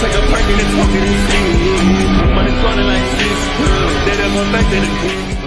take a perk and it's walking and see. Money calling like this. They never think that it's